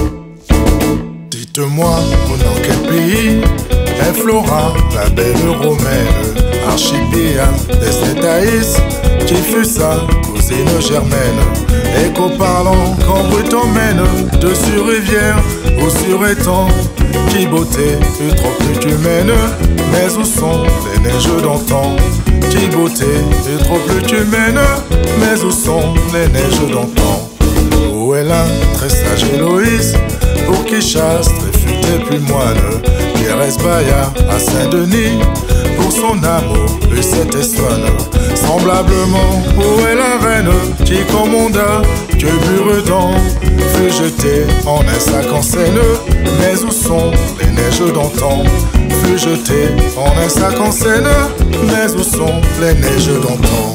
Dites-moi, dans quel pays est Flora, la belle romaine, archipéade d'Esthétaïs, qui fut sa cousine germaine, écho-parlant quand brut emmène, de sur rivière ou sur étang, qui beauté eut trop plus qu'humaine, mais où sont les neiges d'antan? Qui beauté eut trop plus qu'humaine, mais où sont les neiges d'antan? Où est la très sage Héloïse, pour qui chaste et fut puis moine, Thérèse Bayard à Saint-Denis, pour son amour eut cette estonne. Semblablement, où est la reine qui commanda que Buridan fut jeté en un sac en Seine? Mais où sont les neiges d'antan? Fut jeté en un sac en Seine, mais où sont les neiges d'antan?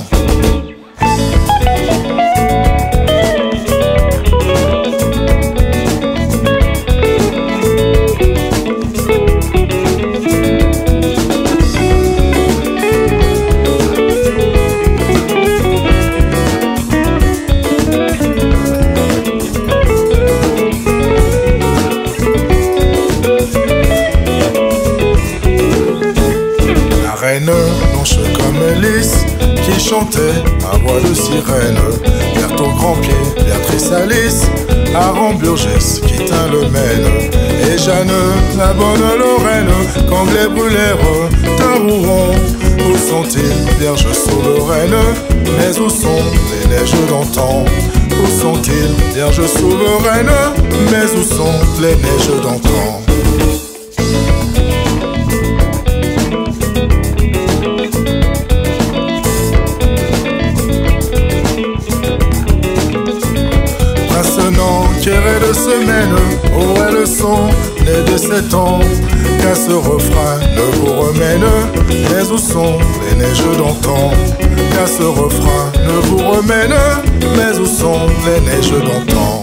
Blanche comme lys, qui chantait à voix de sirène, Berthaud Grandpied, Béatrice Alice, Aaron Burgess qui tint le Maine, et Jeanne, la bonne Lorraine, qu'Anglais brûlèrent d'un Rouen. Où sont-ils, vierges souveraines? Mais où sont les neiges d'antan? Où sont-ils, vierges souveraines? Mais où sont les neiges d'antan? Quéré de semaine, où elles sont nées de 7 ans, qu'à ce refrain ne vous remène. Mais où sont les neiges d'antan? Qu'à ce refrain ne vous remène. Mais où sont les neiges d'antan?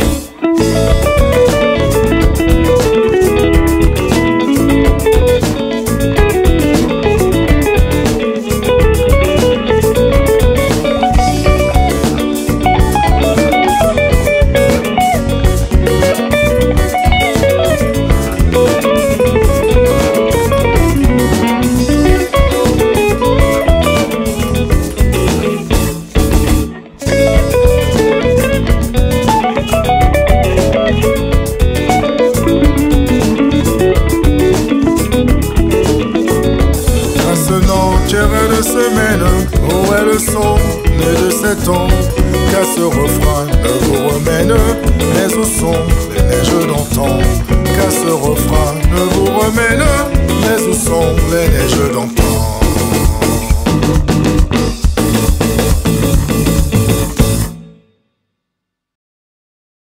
Quéré de semaine, où elles sont nées de 7 ans, qu'à ce refrain ne vous remène. Mais où sont